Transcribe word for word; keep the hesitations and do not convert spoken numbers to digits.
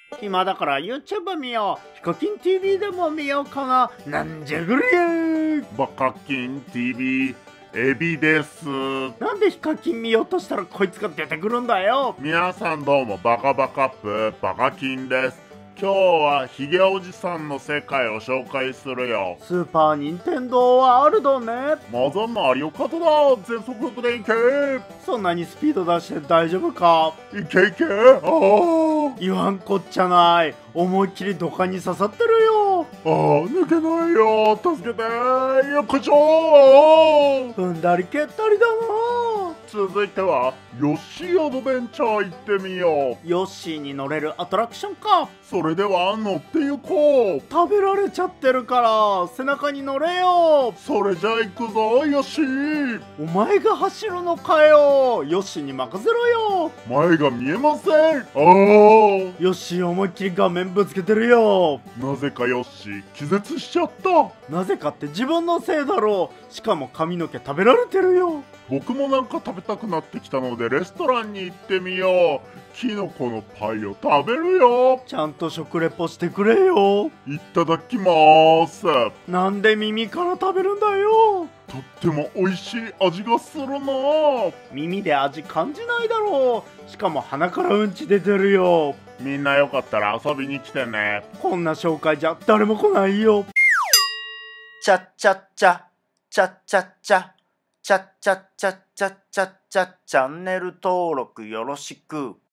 暇だから YouTube 見よう。ヒカキン ティーブイ でも見ようかな。なんじゃぐりー。 バカキン ティーブイ エビです。 なんでヒカキン見ようとしたらこいつが出てくるんだよ。 皆さんどうもバカバカップバカキンです。今日はヒゲおじさんの世界を紹介するよ。 スーパーニンテンドーワールドね。 まずはマリオカートだ。全速力でいけ。 そんなにスピード出して大丈夫か。 いけいけ。ああ。 言わんこっちゃない。思いっきり土管に刺さってるよ。 ああ、抜けないよ。助けて。よっこいしょ。 踏んだり蹴ったりだな。 続いてはヨッシーアドベンチャー行ってみよう。ヨッシーに乗れるアトラクションか。 それでは乗って行こう。 食べられちゃってるから背中に乗れよ。 それじゃ行くぞヨッシー。 お前が走るのかよ。ヨッシーに任せろよ。 前が見えません。ああ。 ヨッシー思いっきり画面ぶつけてるよ。 なぜかヨッシー気絶しちゃった。 なぜかって自分のせいだろう。しかも髪の毛食べられてるよ。 僕もなんか食べたくなってきたのでレストランに行ってみよう。キノコのパイを食べるよ。 ちゃんと食レポしてくれよ。 いただきまーす。 なんで耳から食べるんだよ。 とっても美味しい味がするな。 耳で味感じないだろう。しかも鼻からうんち出てるよ。 みんなよかったら遊びに来てね。 こんな紹介じゃ誰も来ないよ。 チャッチャッチャチャッチャッチャチャッチャッチャチャッチャッチャチャンネル登録よろしく。